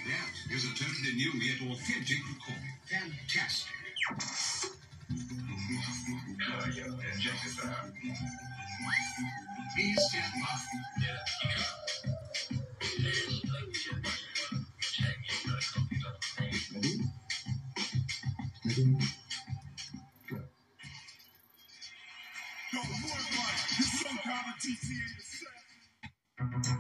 That is a totally new yet authentic recording. Fantastic. Please stand by. Ready? Go. Yo, more like, you're some kind of GTA yourself.